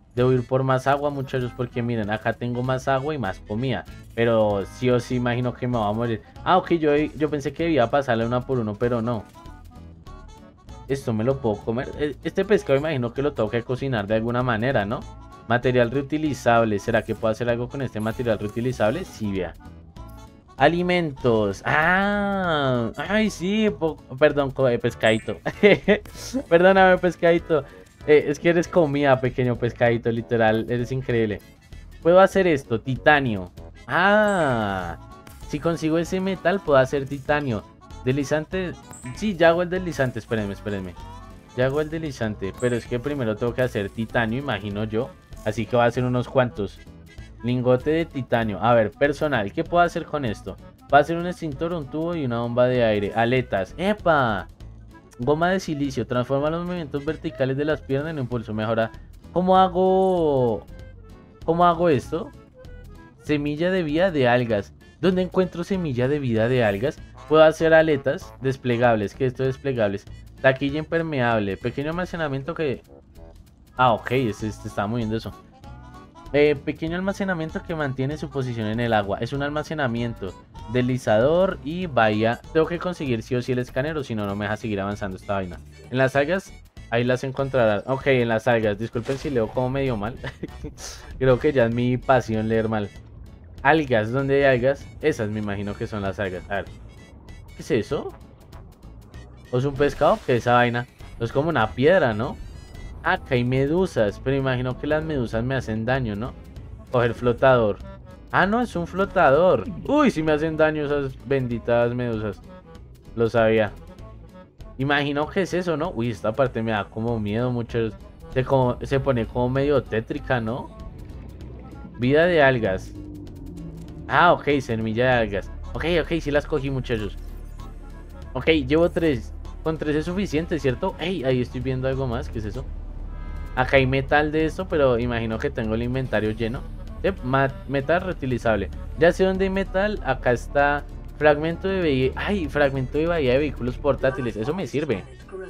Debo ir por más agua, muchachos, porque miren, acá tengo más agua y más comida. Pero sí o sí imagino que me va a morir. Ah, ok, yo pensé que debía pasarle una por uno, pero no. Esto me lo puedo comer. Este pescado imagino que lo tengo que cocinar de alguna manera, ¿no? Material reutilizable. ¿Será que puedo hacer algo con este material reutilizable? Sí, vea. Alimentos. Ah, ay, sí. Perdón, pescadito. Perdóname, pescadito. Es que eres comida, pequeño pescadito, literal. Eres increíble. Puedo hacer esto, titanio. Ah, si consigo ese metal, puedo hacer titanio. Deslizante. Sí, ya hago el deslizante. Espérenme, espérenme. Ya hago el deslizante. Pero es que primero tengo que hacer titanio, imagino yo. Así que va a ser unos cuantos. Lingote de titanio. A ver, personal, ¿qué puedo hacer con esto? Va a ser un extintor, un tubo y una bomba de aire. Aletas. ¡Epa! Goma de silicio. Transforma los movimientos verticales de las piernas en impulso. Mejora. ¿Cómo hago? ¿Cómo hago esto? Semilla de vida de algas. ¿Dónde encuentro semilla de vida de algas? Puedo hacer aletas desplegables. ¿Qué es esto desplegables? Taquilla impermeable. Pequeño almacenamiento que... Ah, ok, este está moviendo eso. Pequeño almacenamiento que mantiene su posición en el agua. Es un almacenamiento, deslizador y bahía. Tengo que conseguir sí o sí el escáner o si no, no me deja seguir avanzando esta vaina. En las algas, ahí las encontrarás. Ok, en las algas. Disculpen si leo como medio mal. Creo que ya es mi pasión leer mal. Algas, ¿dónde hay algas? Esas me imagino que son las algas. A ver, ¿qué es eso? ¿O es un pescado? ¿Qué es esa vaina? Es como una piedra, ¿no? Acá hay medusas, pero imagino que las medusas me hacen daño, ¿no? Coger flotador. Ah, no, es un flotador. Uy, si me hacen daño esas benditas medusas. Lo sabía. Imagino que es eso, ¿no? Uy, esta parte me da como miedo, muchos. Se pone como medio tétrica, ¿no? Vida de algas. Ah, ok, semilla de algas. Ok, ok, sí las cogí, muchachos. Ok, llevo tres. Con tres es suficiente, ¿cierto? Ey, ahí estoy viendo algo más. ¿Qué es eso? Acá hay metal de esto, pero imagino que tengo el inventario lleno. Metal reutilizable. Ya sé dónde hay metal. Acá está fragmento de fragmento de bahía de vehículos portátiles. Eso me sirve.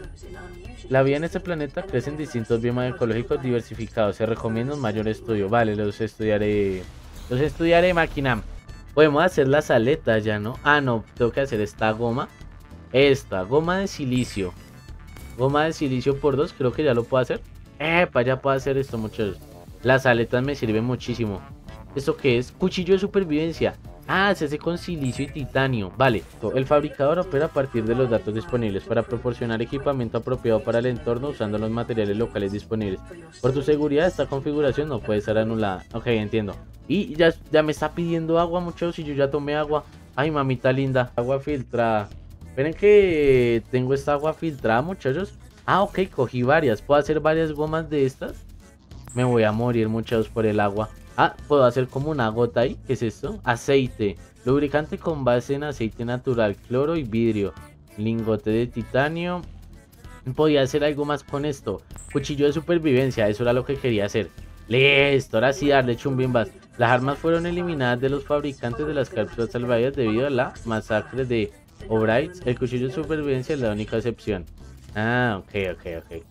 La vida en este planeta crece en distintos biomas ecológicos diversificados. Se recomienda un mayor estudio. Vale, los estudiaré. Los estudiaré, máquina. Podemos hacer las aletas ya, ¿no? Ah, no, tengo que hacer esta goma. Esta, goma de silicio. Goma de silicio por 2, creo que ya lo puedo hacer. Epa, ya puedo hacer esto, muchachos. Las aletas me sirven muchísimo. ¿Esto qué es? Cuchillo de supervivencia. Ah, se hace con silicio y titanio. Vale, el fabricador opera a partir de los datos disponibles para proporcionar equipamiento apropiado para el entorno usando los materiales locales disponibles. Por tu seguridad, esta configuración no puede ser anulada. Ok, entiendo. Y ya me está pidiendo agua, muchachos, y yo ya tomé agua. Ay, mamita linda. Agua filtrada. Esperen que tengo esta agua filtrada, muchachos. Ah, ok, cogí varias. ¿Puedo hacer varias gomas de estas? Me voy a morir, muchachos, por el agua. Ah, puedo hacer como una gota ahí. ¿Qué es esto? Aceite. Lubricante con base en aceite natural, cloro y vidrio. Lingote de titanio. Podía hacer algo más con esto. Cuchillo de supervivencia, eso era lo que quería hacer. Listo, ahora sí darle chumbimbas. Las armas fueron eliminadas de los fabricantes de las cápsulas salvavidas debido a la masacre de O'Bright. El cuchillo de supervivencia es la única excepción. Ah, ok, ok, ok.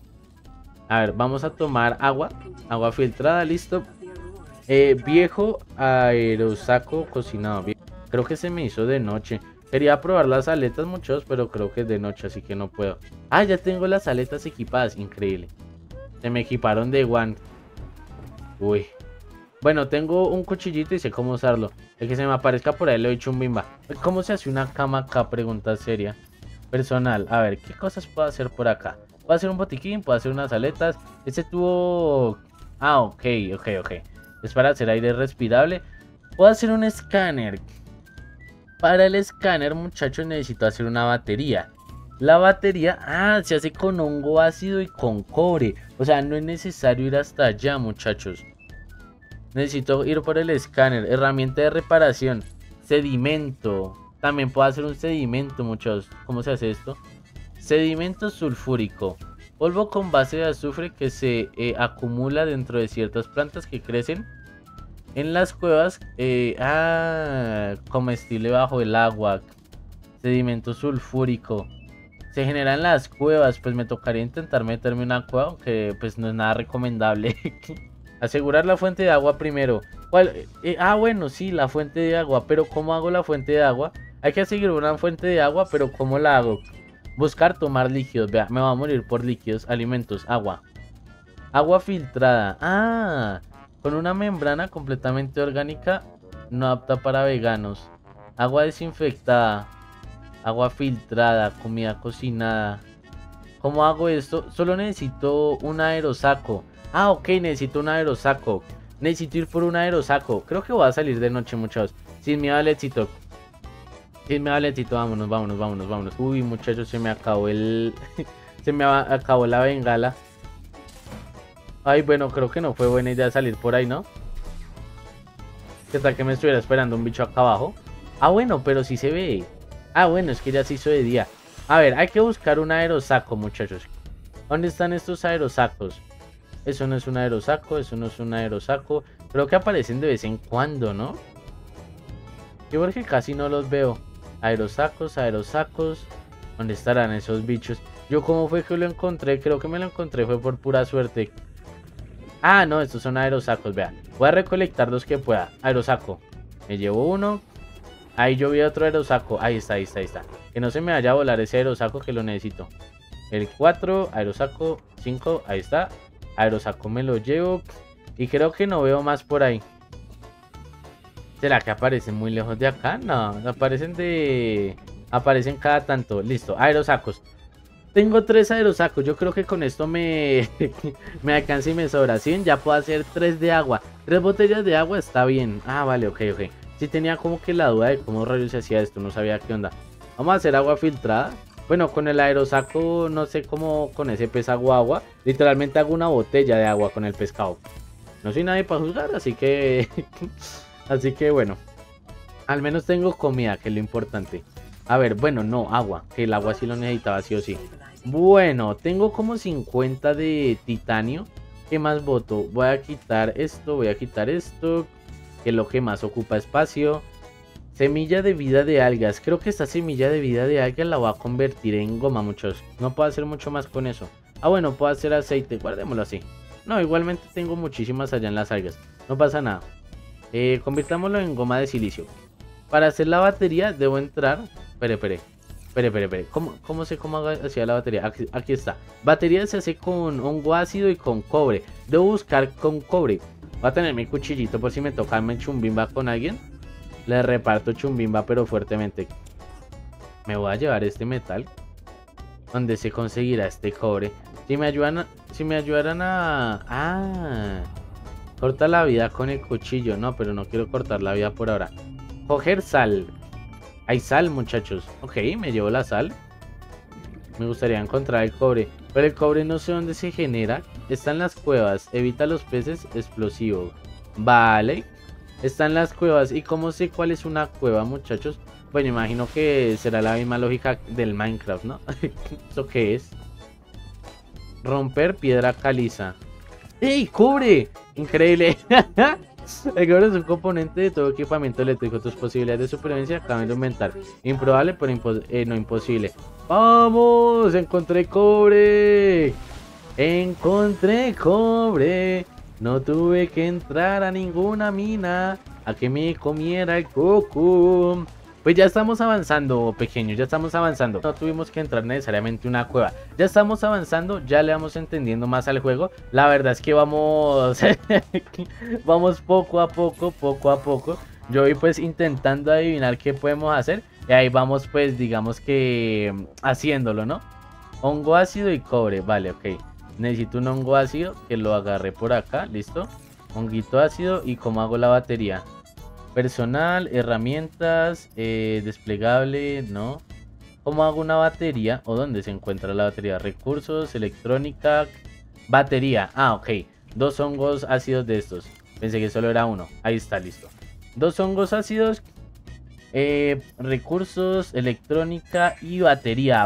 A ver, vamos a tomar agua. Agua filtrada, listo. Viejo aerosaco cocinado. Creo que se me hizo de noche. Quería probar las aletas, muchos, pero creo que es de noche, así que no puedo. Ah, ya tengo las aletas equipadas. Increíble. Se me equiparon de one. Uy. Bueno, tengo un cuchillito y sé cómo usarlo. El que se me aparezca por ahí le doy chumbimba. ¿Cómo se hace una cama acá? Pregunta seria. Personal. A ver, ¿qué cosas puedo hacer por acá? Puedo hacer un botiquín, puedo hacer unas aletas. Este tubo... Ah, ok, ok, ok. Es para hacer aire respirable. Puedo hacer un escáner. Para el escáner, muchachos, necesito hacer una batería. La batería, se hace con hongo ácido y con cobre. O sea, no es necesario ir hasta allá, muchachos. Necesito ir por el escáner. Herramienta de reparación. Sedimento. También puedo hacer un sedimento, muchachos. ¿Cómo se hace esto? Sedimento sulfúrico. Polvo con base de azufre que se acumula dentro de ciertas plantas que crecen en las cuevas. Comestible bajo el agua. Sedimento sulfúrico. Se genera en las cuevas. Pues me tocaría intentar meterme en una cueva, aunque pues no es nada recomendable. Asegurar la fuente de agua primero. ¿Cuál? Bueno, sí, la fuente de agua. Pero ¿cómo hago la fuente de agua? Hay que asegurar una fuente de agua, pero ¿cómo la hago? Buscar, tomar líquidos. Vea, me va a morir por líquidos. Alimentos, agua. Agua filtrada. Con una membrana completamente orgánica, no apta para veganos. Agua desinfectada. Agua filtrada. Comida cocinada. ¿Cómo hago esto? Solo necesito un aerosaco. Ok, necesito un aerosaco. Necesito ir por un aerosaco. Creo que voy a salir de noche, muchachos. Sin miedo al éxito. Sin miedo al éxito. Vámonos, vámonos, vámonos, vámonos. Uy, muchachos, se me acabó el... se me acabó la bengala. Ay, bueno, creo que no fue buena idea salir por ahí, ¿no? ¿Qué tal que me estuviera esperando un bicho acá abajo? Bueno, pero sí se ve. Bueno, es que ya se hizo de día. A ver, hay que buscar un aerosaco, muchachos. ¿Dónde están estos aerosacos? Eso no es un aerosaco, eso no es un aerosaco. Creo que aparecen de vez en cuando, ¿no? Yo porque casi no los veo. Aerosacos, aerosacos. ¿Dónde estarán esos bichos? Yo cómo fue que lo encontré, creo que me lo encontré fue por pura suerte. No, estos son aerosacos, vean. Voy a recolectar los que pueda. Aerosaco. Me llevo uno. Ahí yo vi otro aerosaco. Ahí está, ahí está, ahí está. Que no se me vaya a volar ese aerosaco que lo necesito. El 4, aerosaco, 5, ahí está. Aerosaco me lo llevo. Y creo que no veo más por ahí. ¿Será que aparecen muy lejos de acá? No, aparecen de... Aparecen cada tanto. Listo, aerosacos. Tengo 3 aerosacos. Yo creo que con esto me alcanza y me sobra. 100, ya puedo hacer 3 de agua. 3 botellas de agua está bien. Vale, ok. Sí tenía como que la duda de cómo rayos se hacía esto. No sabía qué onda. Vamos a hacer agua filtrada. Bueno, con el aerosaco no sé cómo con ese pez hago agua. Literalmente hago una botella de agua con el pescado. No soy nadie para juzgar, así que... así que bueno. Al menos tengo comida, que es lo importante. A ver, bueno, no, agua. Que el agua sí lo necesitaba sí o sí. Bueno, tengo como 50 de titanio. ¿Qué más voto? Voy a quitar esto, voy a quitar esto. Que es lo que más ocupa espacio. Semilla de vida de algas. Creo que esta semilla de vida de algas la voy a convertir en goma, muchachos. No puedo hacer mucho más con eso. Bueno, puedo hacer aceite. Guardémoslo así. No, igualmente tengo muchísimas allá en las algas. No pasa nada. Convirtámoslo en goma de silicio. Para hacer la batería debo entrar... Espere. ¿Cómo sé cómo hacía la batería? Aquí está. Batería se hace con hongo ácido y con cobre. Debo buscar con cobre. Voy a tener mi cuchillito por si me toca me chumbimba con alguien. Le reparto chumbimba pero fuertemente. Me voy a llevar este metal. ¿Dónde se conseguirá este cobre? Si me ayudaran a... corta la vida con el cuchillo. No, pero no quiero cortar la vida por ahora. Coger sal. Hay sal, muchachos. Ok, me llevo la sal. Me gustaría encontrar el cobre. Pero el cobre no sé dónde se genera. Está en las cuevas. Evita los peces explosivos. Vale. Está en las cuevas. ¿Y cómo sé cuál es una cueva, muchachos? Bueno, imagino que será la misma lógica del Minecraft, ¿no? ¿Eso qué es? Romper piedra caliza. ¡Ey, cobre! Increíble. El cobre es un componente de todo equipamiento eléctrico. Tus posibilidades de supervivencia acaban de aumentar. Improbable, pero no imposible. ¡Vamos! ¡Encontré cobre! ¡Encontré cobre! No tuve que entrar a ninguna mina a que me comiera el coco. Pues ya estamos avanzando, pequeños, ya estamos avanzando. No tuvimos que entrar necesariamente a una cueva. Ya estamos avanzando, ya le vamos entendiendo más al juego. La verdad es que vamos... vamos poco a poco. Yo voy pues intentando adivinar qué podemos hacer. Y ahí vamos pues, digamos que... haciéndolo, ¿no? Hongo ácido y cobre, vale, ok. Necesito un hongo ácido que lo agarré por acá, listo. Honguito ácido y cómo hago la batería. Personal, herramientas, desplegable, no. ¿Cómo hago una batería? ¿O dónde se encuentra la batería? Recursos, electrónica, batería. Ok, 2 hongos ácidos de estos. Pensé que solo era uno. Ahí está, listo. 2 hongos ácidos, recursos, electrónica y batería.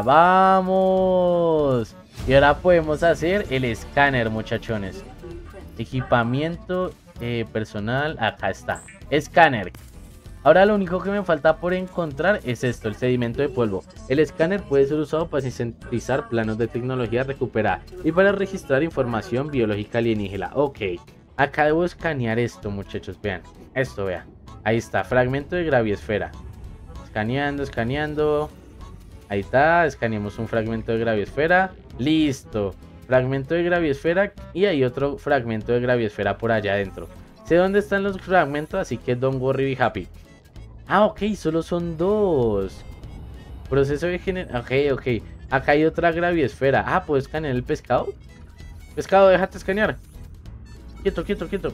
¡Vamos! Y ahora podemos hacer el escáner, muchachones. Equipamiento, personal, acá está. Escáner. Ahora lo único que me falta por encontrar es esto, el sedimento de polvo. El escáner puede ser usado para sintetizar planos de tecnología recuperada y para registrar información biológica alienígena. Ok, Acá debo escanear esto, muchachos, vean. Esto, vean. Ahí está, fragmento de graviesfera. Escaneando, escaneando. Ahí está, escaneamos un fragmento de graviesfera. Listo. Fragmento de graviesfera y hay otro fragmento de graviesfera por allá adentro. Sé dónde están los fragmentos, así que don't worry, be happy. Ah, ok, solo son dos. Proceso de generación. Ok. Acá hay otra graviesfera. Ah, ¿puedo escanear el pescado? Pescado, déjate escanear. Quieto, quieto, quieto.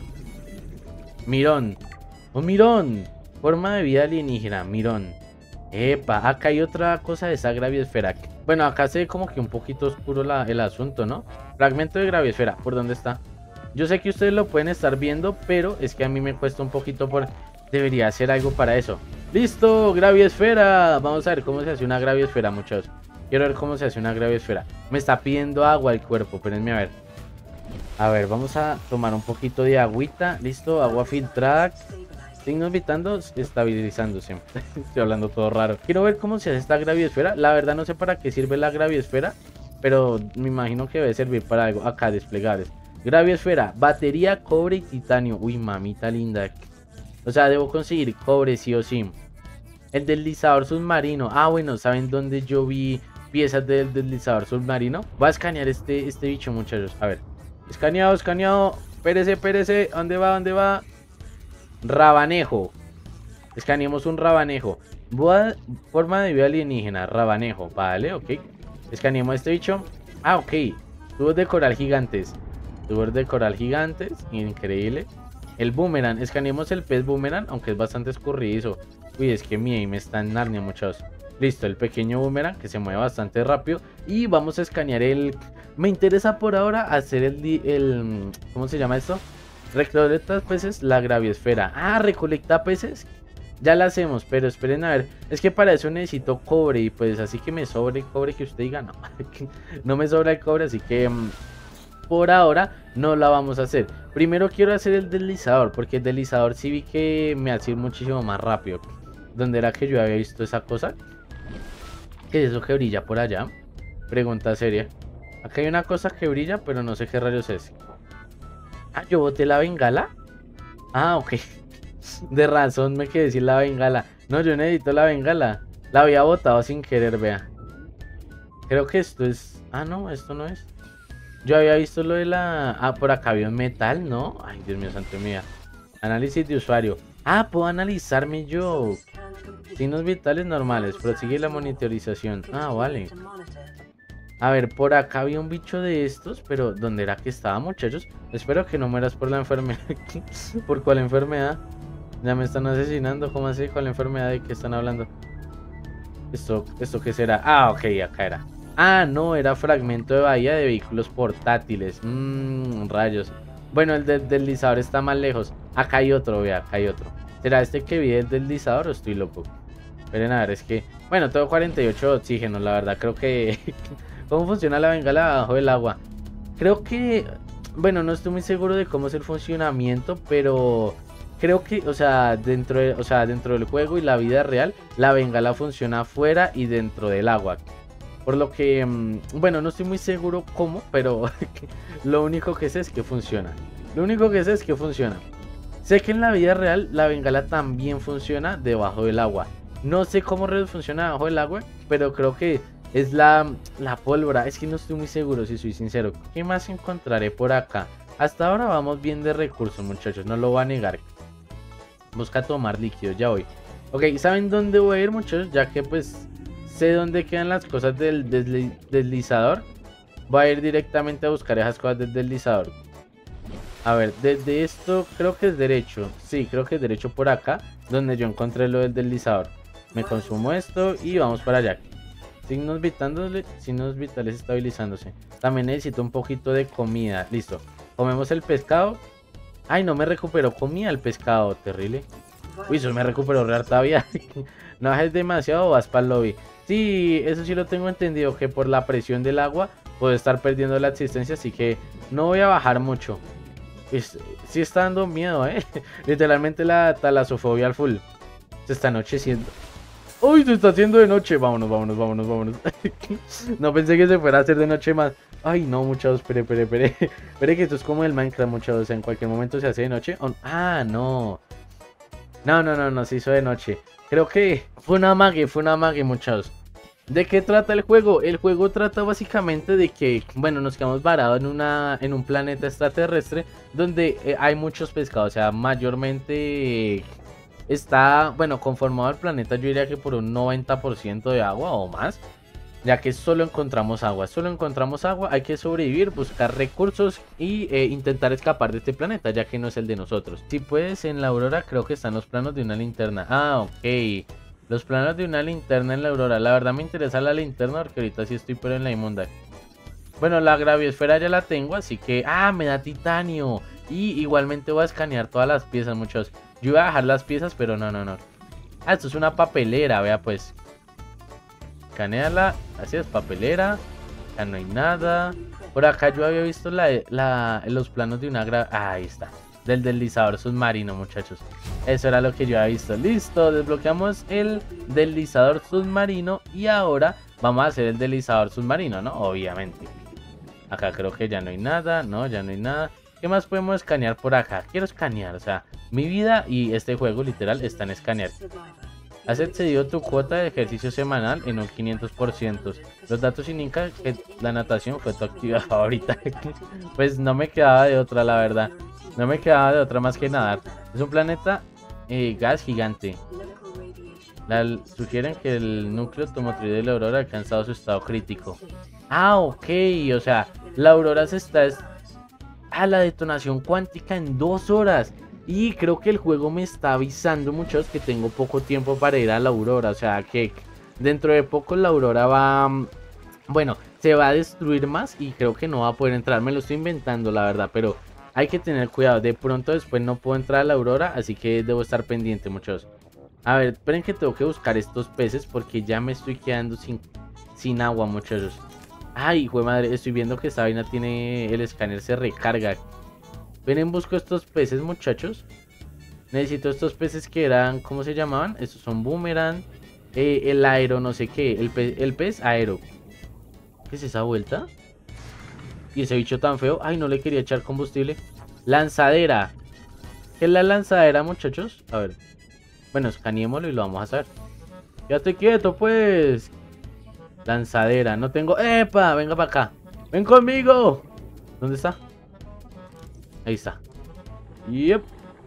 Mirón. Un mirón. Forma de vida alienígena, mirón. Epa, acá hay otra cosa de esa graviesfera. Bueno, acá se ve como que un poquito oscuro el asunto, ¿no? Fragmento de graviesfera, ¿por dónde está? Yo sé que ustedes lo pueden estar viendo, pero es que a mí me cuesta un poquito por... Debería hacer algo para eso. ¡Listo! ¡Graviesfera! Vamos a ver cómo se hace una graviesfera, muchachos. Quiero ver cómo se hace una graviesfera. Me está pidiendo agua el cuerpo, espérenme a ver. A ver, vamos a tomar un poquito de agüita. Listo, agua filtrada. Signos vitandos, estabilizándose. Estoy hablando todo raro. Quiero ver cómo se hace esta graviesfera. La verdad no sé para qué sirve la graviesfera, pero me imagino que debe servir para algo. Acá, desplegables. Graviesfera, batería, cobre y titanio. Uy, mamita linda. O sea, debo conseguir cobre sí o sí. El deslizador submarino. Ah, bueno, ¿saben dónde yo vi piezas del deslizador submarino? Voy a escanear este bicho, muchachos. A ver. Escaneado, escaneado. Espérese, espérese. ¿Dónde va? ¿Dónde va? Rabanejo. Escaneemos un rabanejo. Forma de vida alienígena. Rabanejo. Vale, ok. Escaneemos este bicho. Ah, ok. Tubos de coral gigantes. Tubos de coral gigantes. Increíble. El boomerang. Escaneemos el pez boomerang, aunque es bastante escurridizo. Uy, es que mi aim está en Narnia, muchachos. Listo, el pequeño boomerang que se mueve bastante rápido. Y vamos a escanear el... Me interesa por ahora hacer el ¿cómo se llama esto? Recolecta peces, la graviesfera. Ah, recolecta peces. Ya la hacemos, pero esperen a ver. Es que para eso necesito cobre. Y pues así que me sobre cobre que usted diga. No, no me sobra el cobre, así que... por ahora no la vamos a hacer. Primero quiero hacer el deslizador, porque el deslizador sí vi que me hace ir muchísimo más rápido. ¿Dónde era que yo había visto esa cosa? ¿Qué es eso que brilla por allá? Pregunta seria. Acá hay una cosa que brilla, pero no sé qué rayos es. Ah, yo boté la bengala. Ah, ok. De razón me quedé sin la bengala. No, yo necesito la bengala. La había botado sin querer, vea. Creo que esto es... Ah, no, esto no es. Yo había visto lo de la... Ah, por acá había un metal, ¿no? Ay, Dios mío, santo mía. Análisis de usuario. Ah, puedo analizarme yo. Signos vitales normales. Prosigue la monitorización. Ah, vale. A ver, por acá había un bicho de estos, pero ¿dónde era que estaba, muchachos? Espero que no mueras por la enfermedad. ¿Por cuál enfermedad? Ya me están asesinando. ¿Cómo así? ¿Cuál enfermedad de qué están hablando? ¿Esto qué será? Ah, ok, acá era. Ah, no, era fragmento de bahía de vehículos portátiles. Rayos. Bueno, el del deslizador está más lejos. Acá hay otro, vea, acá hay otro. ¿Será este que vi el deslizador o estoy loco? Esperen a ver, es que... Bueno, tengo 48 de oxígeno, la verdad. Creo que... ¿Cómo funciona la bengala bajo el agua? Creo que... Bueno, no estoy muy seguro de cómo es el funcionamiento, pero... Creo que, o sea, dentro del juego y la vida real, la bengala funciona afuera y dentro del agua. Por lo que, bueno, no estoy muy seguro cómo, pero lo único que sé es que funciona. Lo único que sé es que funciona. Sé que en la vida real la bengala también funciona debajo del agua. No sé cómo funciona debajo del agua, pero creo que es la pólvora. Es que no estoy muy seguro, si soy sincero. ¿Qué más encontraré por acá? Hasta ahora vamos bien de recursos, muchachos, no lo voy a negar. Busca tomar líquidos, ya voy. Ok, ¿saben dónde voy a ir, muchachos? Ya que pues... sé dónde quedan las cosas del deslizador. Voy a ir directamente a buscar esas cosas del deslizador. A ver, desde esto creo que es derecho. Sí, creo que es derecho por acá, donde yo encontré lo del deslizador. Me consumo esto y vamos para allá. Signos vitales estabilizándose. También necesito un poquito de comida. Listo. Comemos el pescado. Ay, no me recuperó comida el pescado. Terrible. Uy, eso me recuperó real todavía. No bajes demasiado o vas para el lobby. Sí, eso sí lo tengo entendido, que por la presión del agua puedo estar perdiendo la existencia, así que no voy a bajar mucho. Sí está dando miedo, Literalmente la talasofobia al full. Se está anocheciendo. ¡Uy, se está haciendo de noche! Vámonos, vámonos, vámonos, vámonos. No pensé que se fuera a hacer de noche más. Ay, no, muchachos, espere. Espere que esto es como el Minecraft, muchachos. O sea, en cualquier momento se hace de noche. Ah, no. No, se hizo de noche. Creo que fue una mague, muchachos. ¿De qué trata el juego? El juego trata básicamente de que, bueno, nos quedamos varados en un planeta extraterrestre donde hay muchos pescados. O sea, mayormente está, bueno, conformado el planeta, yo diría que por un 90% de agua o más. Ya que solo encontramos agua, hay que sobrevivir, buscar recursos y intentar escapar de este planeta, ya que no es el de nosotros. Si puedes, en la Aurora creo que están los planos de una linterna. Ah, ok. Los planos de una linterna en la Aurora. La verdad me interesa la linterna porque ahorita sí estoy pero en la inmunda. Bueno, la graviosfera ya la tengo, así que... Ah, me da titanio. Y igualmente voy a escanear todas las piezas, muchachos. Yo iba a dejar las piezas, pero no. Ah, esto es una papelera, vea pues. Escaneala, así es, papelera. Ya no hay nada. Por acá yo había visto los planos de una ahí está. Del deslizador submarino, muchachos. Eso era lo que yo había visto. Listo, desbloqueamos el deslizador submarino. Y ahora vamos a hacer el deslizador submarino, ¿no? Obviamente. Acá creo que ya no hay nada. No, ya no hay nada. ¿Qué más podemos escanear por acá? Quiero escanear, o sea, mi vida y este juego literal están en escanear. Has excedido tu cuota de ejercicio semanal en un 500%. Los datos indican que la natación fue tu actividad favorita. Pues no me quedaba de otra, la verdad. No me quedaba de otra más que nadar. Es un planeta gas gigante. Sugieren que el núcleo automotriz de la Aurora ha alcanzado su estado crítico. Ah, ok. O sea, la Aurora se está... a la detonación cuántica en 2 horas. Y creo que el juego me está avisando, muchachos, que tengo poco tiempo para ir a la Aurora. O sea, que dentro de poco la Aurora va... Bueno, se va a destruir más y creo que no va a poder entrar. Me lo estoy inventando, la verdad, pero hay que tener cuidado. De pronto después no puedo entrar a la Aurora, así que debo estar pendiente, muchachos. A ver, esperen que tengo que buscar estos peces porque ya me estoy quedando sin agua, muchachos. Ay, hijo de madre, estoy viendo que esta vaina tiene... El escáner se recarga. Ven, busco estos peces, muchachos. Necesito estos peces que eran... ¿Cómo se llamaban? Estos son boomerang. El aero, no sé qué. El pez aero. ¿Qué es esa vuelta? Y ese bicho tan feo. Ay, no le quería echar combustible. Lanzadera. ¿Qué es la lanzadera, muchachos? A ver. Bueno, escaneémoslo y lo vamos a hacer. Quédate quieto, pues. Lanzadera. No tengo... ¡Epa! Venga para acá. ¡Ven conmigo! ¿Dónde está? Ahí está. Yep.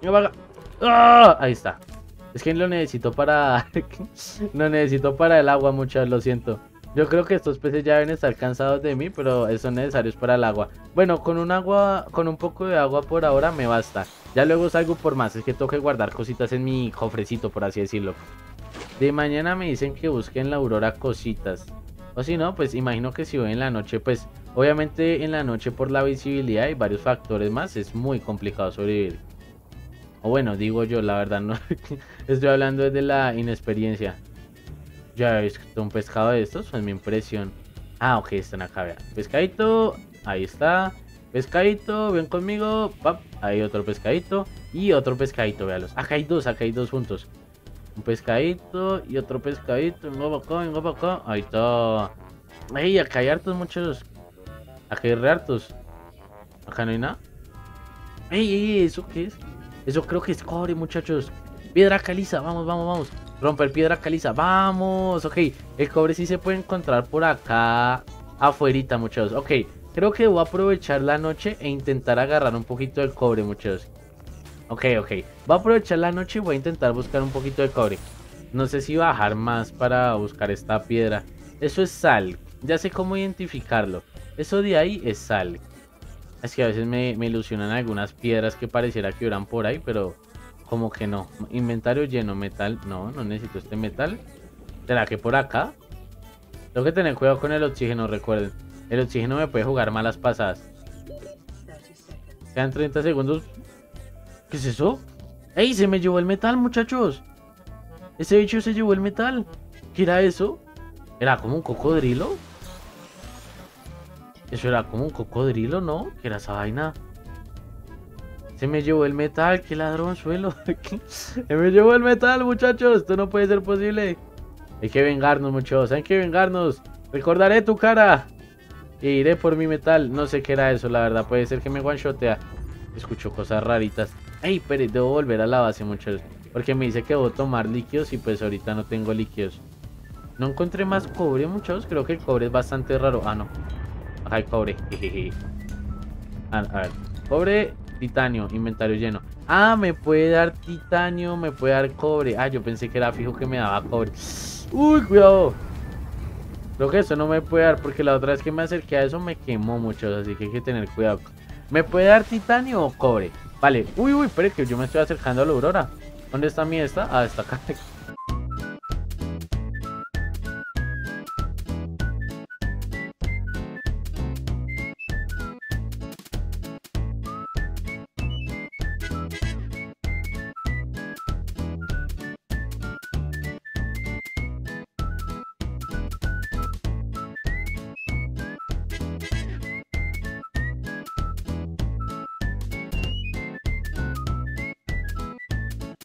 ¡Ah! Ahí está. Es que lo necesito para... Lo necesito para el agua, muchachos, lo siento. Yo creo que estos peces ya deben estar cansados de mí, pero son necesarios para el agua. Bueno, con un poco de agua por ahora me basta. Ya luego salgo por más, es que tengo que guardar cositas en mi cofrecito, por así decirlo. De mañana me dicen que busquen la Aurora cositas. O si no, pues imagino que si voy en la noche, pues obviamente en la noche por la visibilidad y varios factores más es muy complicado sobrevivir. O bueno, digo yo, la verdad no estoy hablando desde la inexperiencia. Ya he visto un pescado de estos, pues mi impresión. Ah, ok, están acá, vean. Pescadito, ahí está. Pescadito, ven conmigo. Pap, hay otro pescadito y otro pescadito, véalos. Acá hay dos juntos. Un pescadito y otro pescadito. Vengo para acá. Ahí está. Ey, acá hay hartos, muchachos. Acá hay re hartos. Acá no hay nada. Ey, ¿eso qué es? Eso creo que es cobre, muchachos. Piedra caliza, vamos. Romper piedra caliza, vamos. Ok, el cobre sí se puede encontrar por acá afuerita, muchachos. Ok, creo que voy a aprovechar la noche e intentar agarrar un poquito del cobre, muchachos. Ok. Voy a aprovechar la noche y voy a intentar buscar un poquito de cobre. No sé si bajar más para buscar esta piedra. Eso es sal. Ya sé cómo identificarlo. Eso de ahí es sal. Es que a veces me ilusionan algunas piedras que pareciera que hubieran por ahí, pero como que no. Inventario lleno, metal. No necesito este metal. ¿Será que por acá? Tengo que tener cuidado con el oxígeno, recuerden. El oxígeno me puede jugar malas pasadas. Quedan 30 segundos. ¿Qué es eso? ¡Ey! Se me llevó el metal, muchachos. Ese bicho se llevó el metal. ¿Qué era eso? ¿Era como un cocodrilo? Eso era como un cocodrilo, ¿no? ¿Qué era esa vaina? Se me llevó el metal. ¡Qué ladronzuelo! Se me llevó el metal, muchachos. Esto no puede ser posible. Hay que vengarnos, muchachos. Hay que vengarnos. Recordaré tu cara. E iré por mi metal. No sé qué era eso, la verdad. Puede ser que me one-shotea. Escucho cosas raritas. Ey, pero debo volver a la base, muchachos. Porque me dice que debo tomar líquidos y pues ahorita no tengo líquidos. No encontré más cobre, muchachos. Creo que el cobre es bastante raro. Ah, no. Ajá, hay cobre. Jejeje. A ver. Cobre, titanio, inventario lleno. Ah, me puede dar titanio, me puede dar cobre. Ah, yo pensé que era fijo que me daba cobre. Uy, cuidado. Creo que eso no me puede dar porque la otra vez que me acerqué a eso me quemó mucho. Así que hay que tener cuidado. ¿Me puede dar titanio o cobre? Vale. Uy, uy, espere que yo me estoy acercando a la aurora. ¿Dónde está mi esta? Ah, está acá.